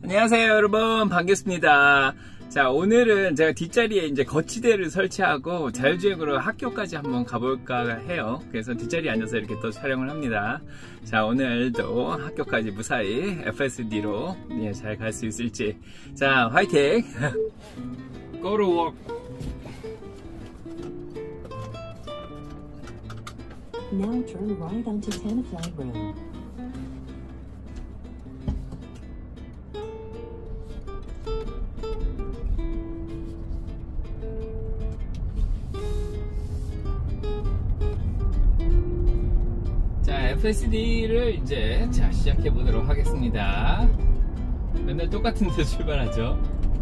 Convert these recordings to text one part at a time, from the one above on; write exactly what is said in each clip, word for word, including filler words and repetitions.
안녕하세요 여러분, 반갑습니다. 자, 오늘은 제가 뒷자리에 이제 거치대를 설치하고 자율주행으로 학교까지 한번 가볼까 해요. 그래서 뒷자리에 앉아서 이렇게 또 촬영을 합니다. 자, 오늘도 학교까지 무사히 에프에스디로 예, 잘 갈 수 있을지. 자, 화이팅! Go to work! Now turn right onto Tenafly Road. 자, 에프에스디를 이제 자 시작해 보도록 하겠습니다. 맨날 똑같은 데 출발하죠.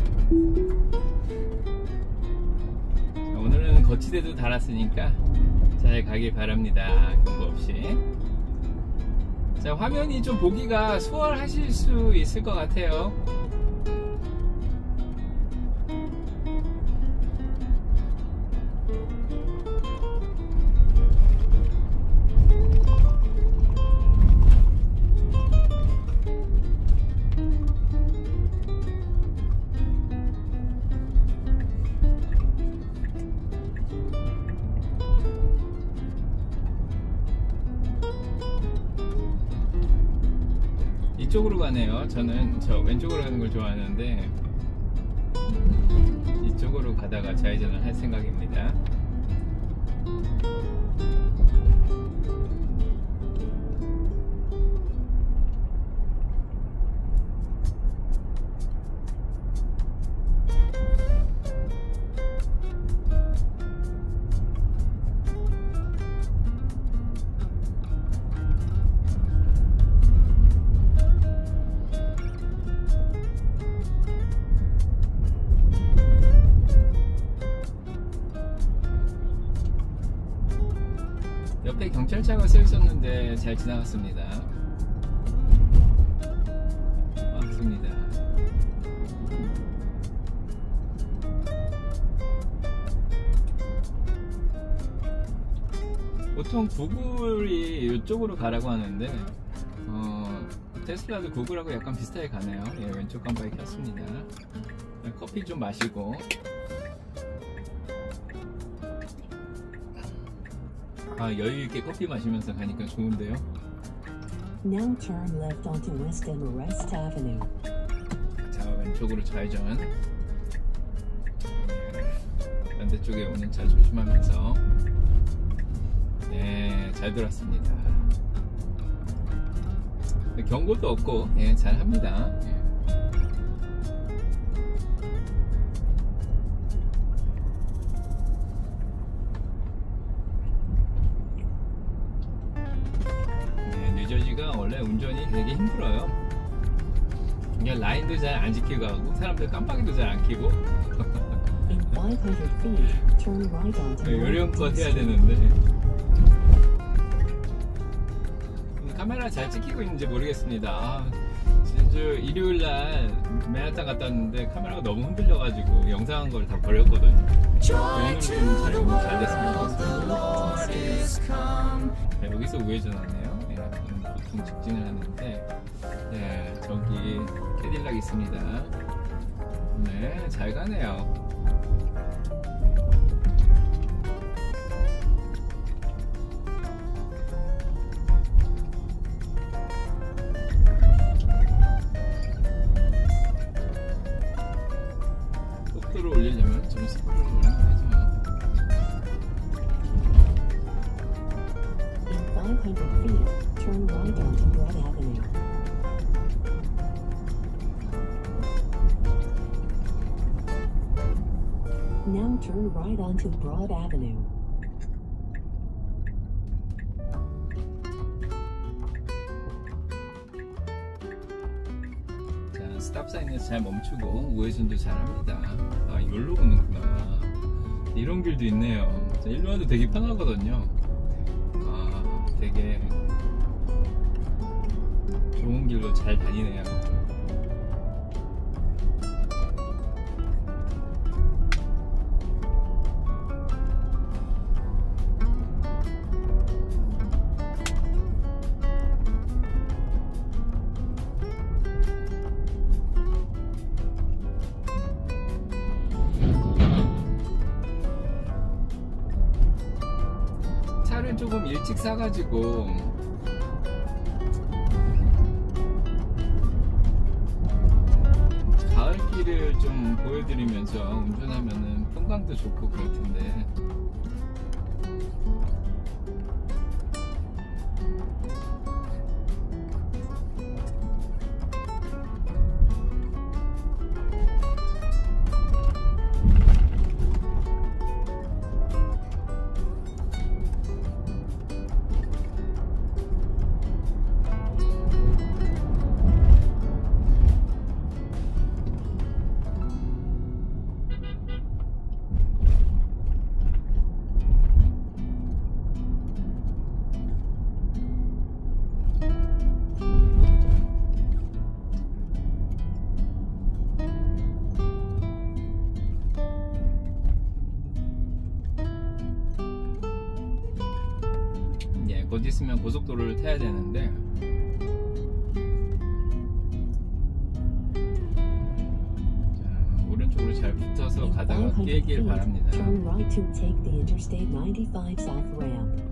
자, 오늘은 거치대도 달았으니까 잘 가길 바랍니다. 경고 없이. 자, 화면이 좀 보기가 수월하실 수 있을 것 같아요. 이쪽으로 가네요. 저는 저 왼쪽으로 가는 걸 좋아하는데 이쪽으로 가다가 좌회전을 할 생각입니다. 옆에 경찰차가 서 있었는데 잘 지나갔습니다. 맞습니다. 보통 구글이 이쪽으로 가라고 하는데 어, 테슬라도 구글하고 약간 비슷하게 가네요. 예, 왼쪽 깜빡이 켰습니다. 커피 좀 마시고 아, 여유있게 커피 마시면서 가니까 좋은데요. Now turn left onto West Emerest Avenue. 자, 왼쪽으로 좌회전. 반대쪽에 오는 차 조심하면서. 네, 잘 돌았습니다. 경고도 없고 예, 잘 합니다. 예. 뉴저지가 원래 운전이 되게 힘들어요. 이게 라인도 잘 안 지키고 하고 사람들 깜빡이도 잘 안 켜고 요령껏 해야 되는데 카메라 잘 찍히고 있는지 모르겠습니다. 아, 지난주 일요일날 맨하탄 갔다 왔는데 카메라가 너무 흔들려가지고 영상한 걸 다 버렸거든요. 오늘은 좀 촬영이 잘 됐으면 좋겠습니다. 네, 여기서 우회전하네요. 네, 보통 직진을 하는데 네, 저기 캐딜락 있습니다. 네, 잘 가네요. 속도를 올리려면 좀 스피드를 올리면 되죠. five hundred feet, turn right onto Broad Avenue. Now turn right onto Broad Avenue. 자, 스탑사인에서 잘 멈추고 우회전도 잘 합니다. 아, 여기로 오는구나. 이런 길도 있네요. 자, 일로 와도 되게 편하거든요. 아, 되게 좋은 길로 잘 다니네요. 조금 일찍 사가지고 가을길을 좀 보여드리면서 운전하면은 풍광도 좋고 그럴 텐데. 곧 있으면 고속도로를 타야 되는데 자, 오른쪽으로 잘 붙어서 가다가 끼길 바랍니다. Turn right to take the Interstate ninety-five south ramp.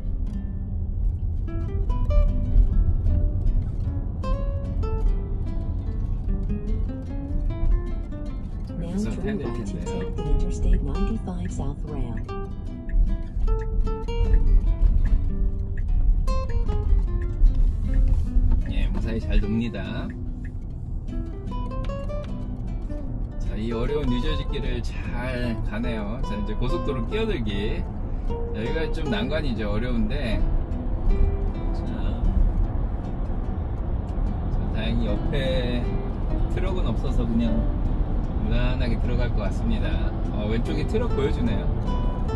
Now turn right to take the Interstate ninety-five south ramp. 무사히 잘 돕니다. 자, 이 어려운 뉴저지길을 잘 가네요. 자, 이제 고속도로 끼어들기. 여기가 좀 난관이죠. 어려운데. 자, 자, 다행히 옆에 트럭은 없어서 그냥 무난하게 들어갈 것 같습니다. 어, 왼쪽에 트럭 보여주네요.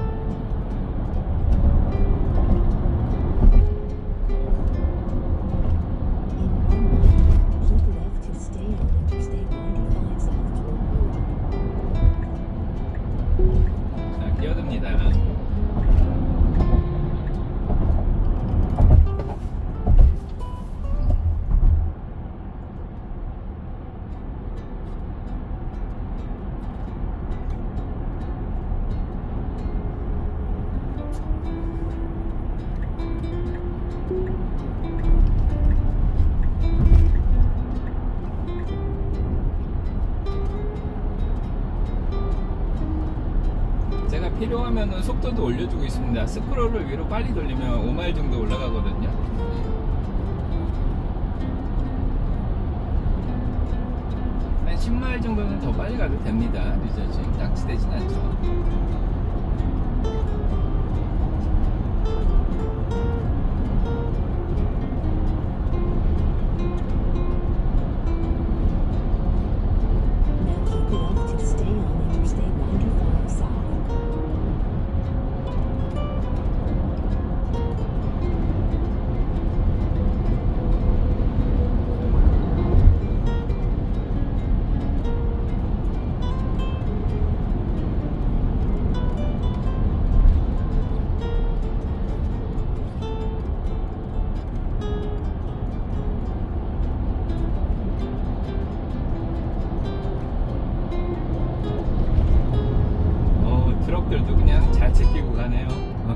필요하면 속도도 올려주고 있습니다. 스크롤을 위로 빨리 돌리면 오 마일 정도 올라가거든요. 한 십 마일 정도는 더 빨리 가도 됩니다. 뉴저지 낚시되진 않죠. 트럭들도 그냥 잘 지키고 가네요.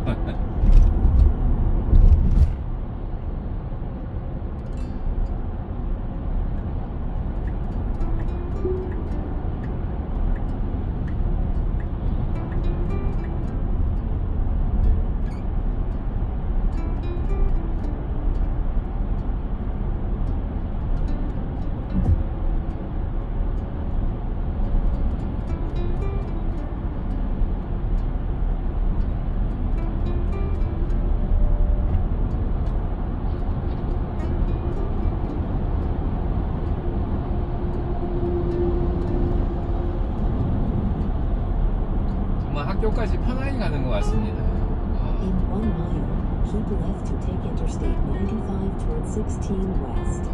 학교까지 편하게 가는 것 같습니다. In one mile, keep left to take Interstate ninety-five toward sixteen west.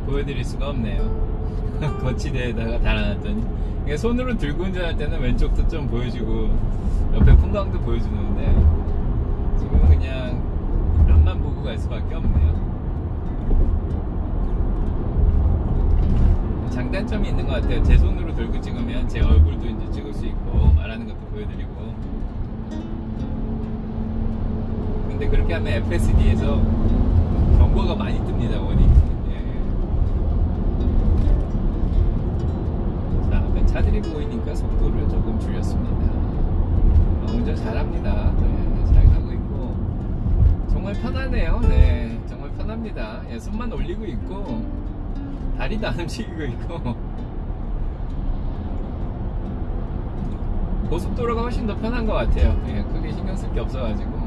보여드릴 수가 없네요. 거치대에다가 달아놨더니 그러니까 손으로 들고 운전할 때는 왼쪽도 좀 보여주고 옆에 풍광도 보여주는데 지금은 그냥 앞만 보고 갈 수밖에 없네요. 장단점이 있는 것 같아요. 제 손으로 들고 찍으면 제 얼굴도 이제 찍을 수 있고 말하는 것도 보여드리고, 근데 그렇게 하면 에프에스디에서 경고가 많이 뜹니다. 원이. 차들이 보이니까 속도를 조금 줄였습니다. 어, 운전 잘합니다. 네, 잘 가고 있고 정말 편하네요. 네, 정말 편합니다. 예, 손만 올리고 있고 다리도 안 움직이고 있고 고속도로가 훨씬 더 편한 것 같아요. 예, 크게 신경 쓸 게 없어가지고.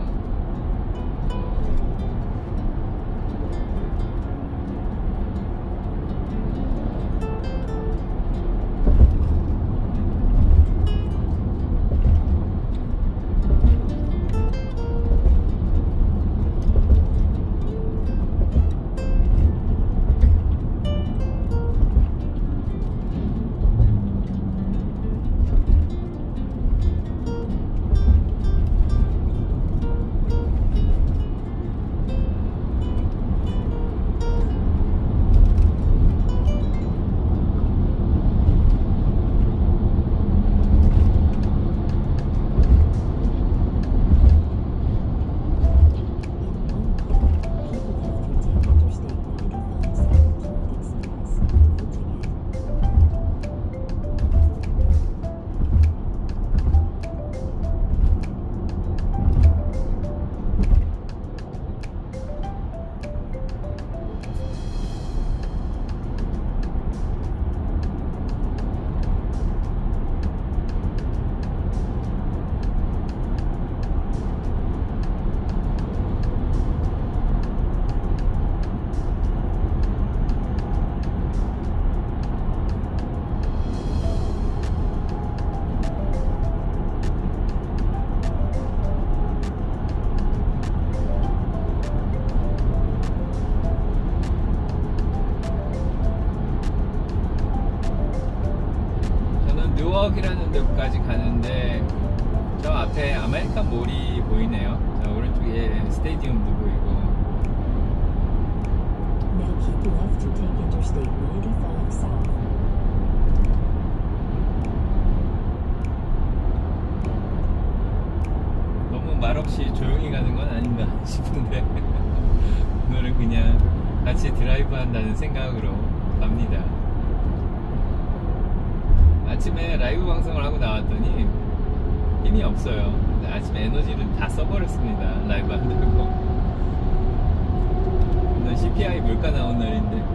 뉴워크라는 데까지 가는데 저 앞에 아메리칸 몰이 보이네요. 저 오른쪽에 스테디움도 보이고. Now keep left to take Interstate ninety-five south. 너무 말없이 조용히 가는 건 아닌가 싶은데 오늘은 그냥 같이 드라이브 한다는 생각으로 갑니다. 아침에 라이브 방송을 하고 나왔더니 힘이 없어요. 아침에 에너지를 다 써버렸습니다. 라이브 한다고. 오늘 씨피아이 물가 나온 날인데.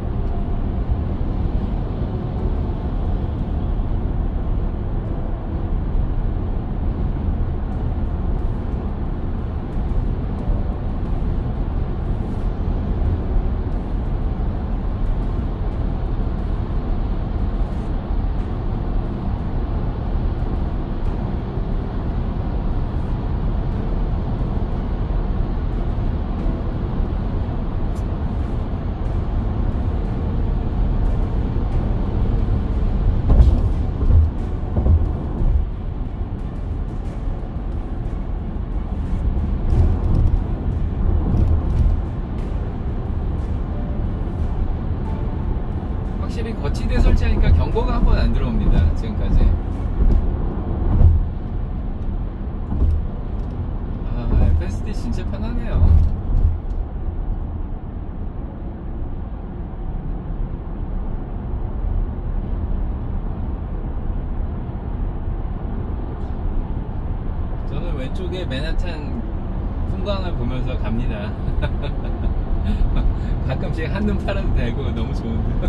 확실히 거치대 설치하니까 경고가 한 번 안 들어옵니다. 지금까지. 아, 에프에스디 진짜 편하네요. 저는 왼쪽에 맨하탄 풍광을 보면서 갑니다. 가끔씩 한눈 팔아도 되고 너무 좋은데.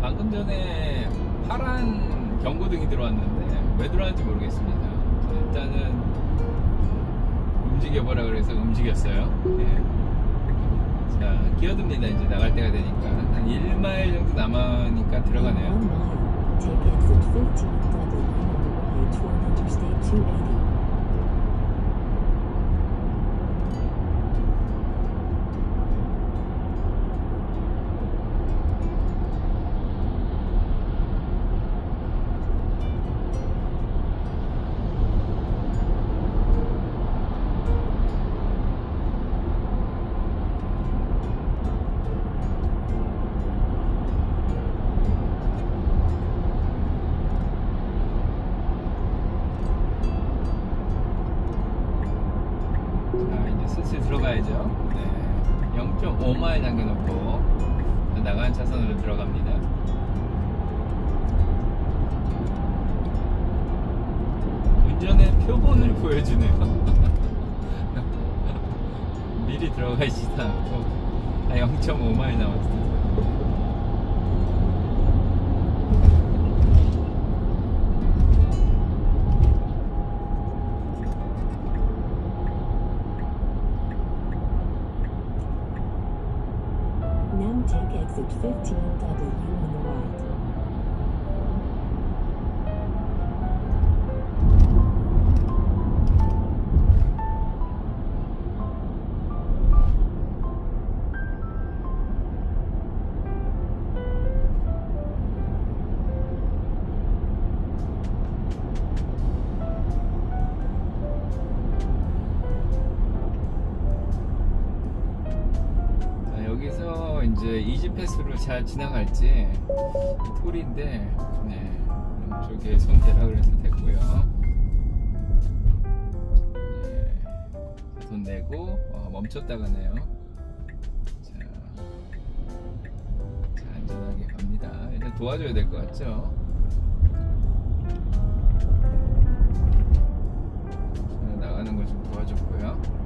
방금 전에 파란 경고등이 들어왔는데 왜 들어왔는지 모르겠습니다. 일단은 움직여보라 그래서 움직였어요. 예. 자, 기어듭니다. 이제 나갈 때가 되니까 한 일 마일 정도 남으니까 들어가네요. one mile, take exit fifteen W on the right toward Interstate two eighty. 자, 이제 슬슬 들어가야죠. 네. 영 점 오 마일 남겨놓고 나가는 차선으로 들어갑니다. 운전의 표본을 보여주네요. 미리 들어가 있지도 않고 아, 영 점 오 마일 남았어요. Now take exit fifteen W on the right. 여기서 이제 이지패스로 잘 지나갈지 톨인데 네, 이쪽에 손 대라 그래서 됐고요. 네, 손 내고 어, 멈췄다 가네요. 자, 자, 안전하게 갑니다. 일단 도와줘야 될 것 같죠? 자, 나가는 걸 좀 도와줬고요.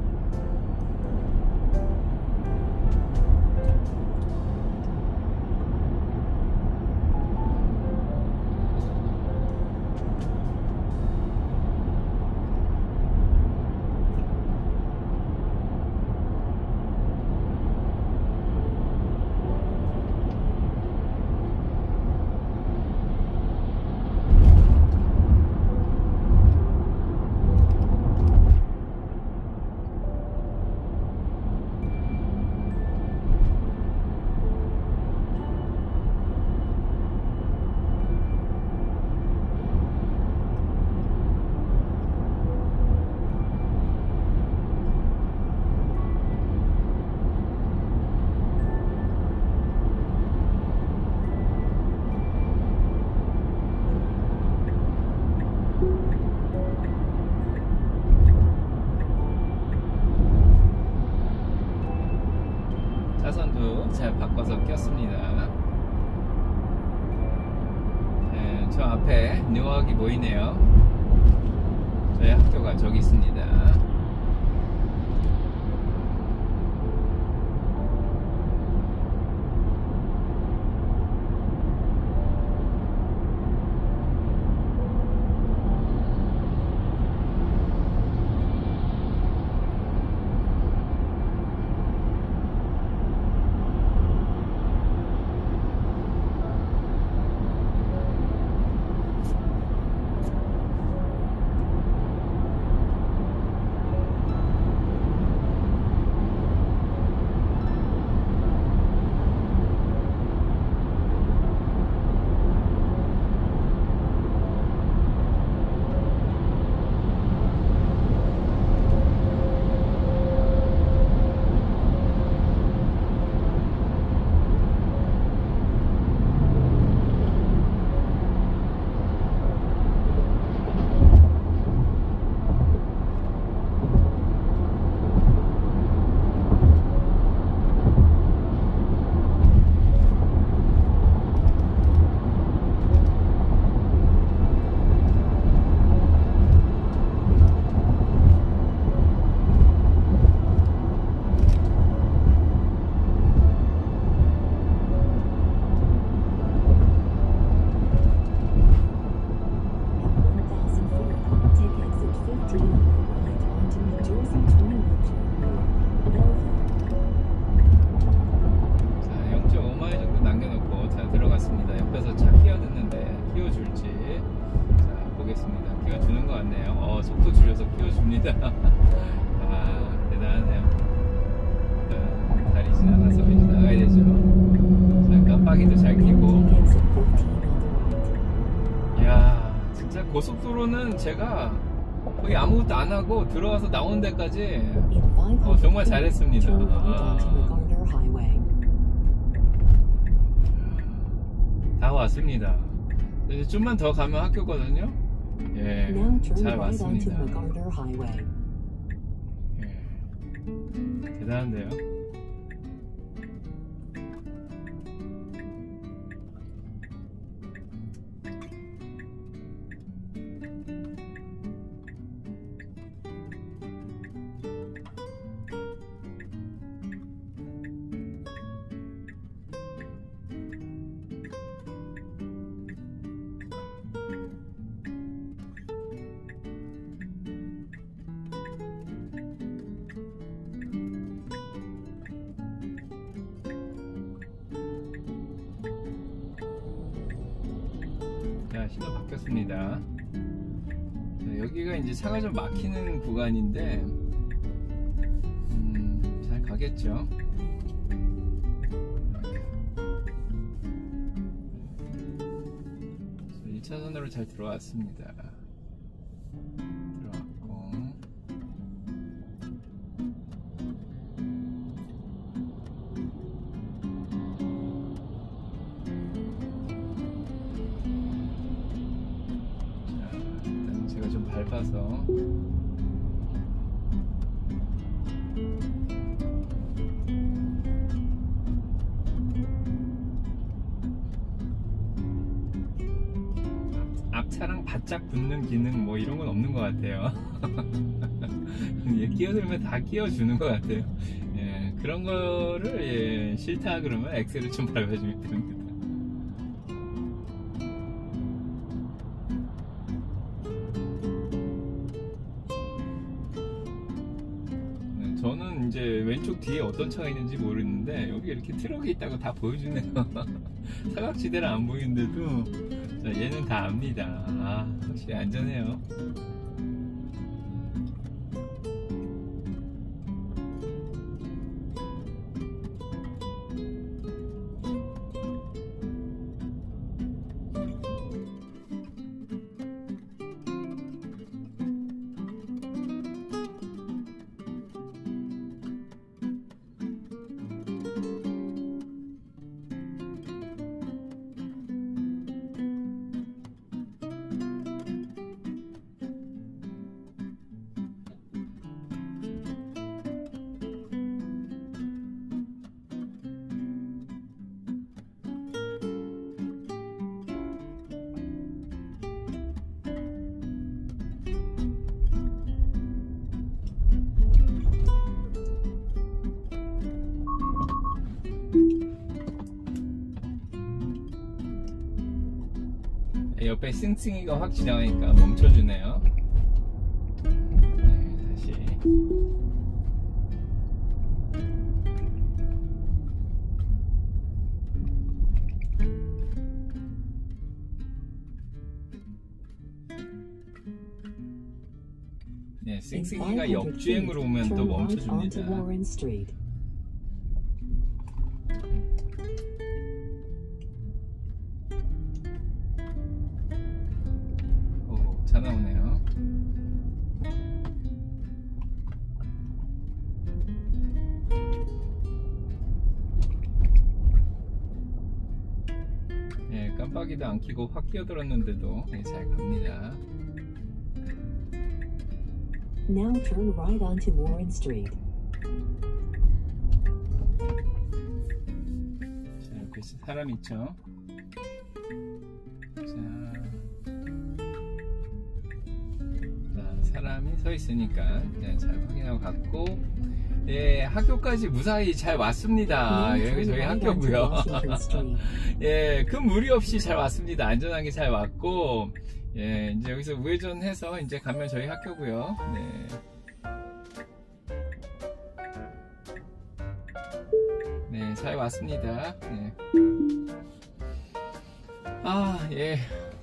차선도 잘 바꿔서 꼈습니다. 네, 저 앞에 뉴욕이 보이네요. 저희 학교가 저기 있습니다. 왔습니다. 옆에서 차 끼어듣는데 끼워줄지. 자, 보겠습니다. 끼워주는 것 같네요. 어, 속도 줄여서 끼워줍니다. 아, 대단하네요. 자, 다리 지나가서 이제 나가야 되죠. 자, 깜빡이도 잘 켜고. 이야, 진짜 고속도로는 제가 거의 아무것도 안 하고 들어와서 나오는 데까지 어, 정말 잘했습니다. 아. 다 왔습니다. 이제 좀만 더 가면 학교거든요. 예, 잘 왔습니다. 예, 대단한데요. 자, 신호 바뀌었습니다. 자, 여기가 이제 차가 좀 막히는 구간인데 음, 잘 가겠죠. 일 차선으로 잘 들어왔습니다. 들어왔고 제가 좀 밟아서 앞차랑 바짝 붙는 기능 뭐 이런 건 없는 것 같아요. 끼어들면 다 끼워주는 것 같아요. 예, 그런 거를 예, 싫다 그러면 엑셀을 좀 밟아주면 됩니다. 저는 이제 왼쪽 뒤에 어떤 차가 있는지 모르는데 여기 이렇게 트럭이 있다고 다 보여주네요. 사각지대는 안 보이는데도 자, 얘는 다 압니다. 아, 확실히 안전해요. 옆에 싱싱이가 확 지나가니까 멈춰주네요. 네, 다시. 네, 싱싱이가 역주행으로 오면 또 멈춰줍니다. 차 나오네요. 예, 깜빡이도 안 켜고 확 끼어들었는데도 예, 잘 갑니다. Now turn right onto Warren Street. 자, 옆에 사람 있죠? 자. 사람이 서 있으니까 네, 잘 확인하고 갔고 예, 학교까지 무사히 잘 왔습니다. 네, 여기 저희 학교고요. 예, 큰 무리 없이 잘 왔습니다. 안전하게 잘 왔고 예, 이제 여기서 우회전해서 이제 가면 저희 학교고요. 네. 네, 잘 왔습니다. 네. 아, 예.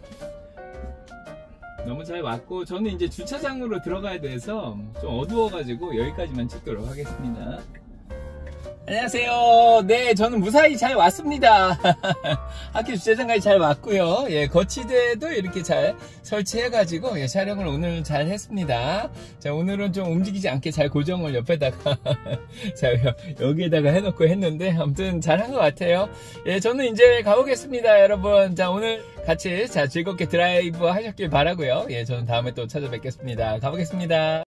너무 잘 왔고, 저는 이제 주차장으로 들어가야 돼서 좀 어두워가지고 여기까지만 찍도록 하겠습니다. 안녕하세요. 네, 저는 무사히 잘 왔습니다. 학교 주차장까지 잘 왔고요. 예, 거치대도 이렇게 잘 설치해가지고 예, 촬영을 오늘 잘 했습니다. 자, 오늘은 좀 움직이지 않게 잘 고정을 옆에다가 자, 여기에다가 해놓고 했는데 아무튼 잘한 것 같아요. 예, 저는 이제 가보겠습니다, 여러분. 자, 오늘 같이 자 즐겁게 드라이브 하셨길 바라고요. 예, 저는 다음에 또 찾아뵙겠습니다. 가보겠습니다.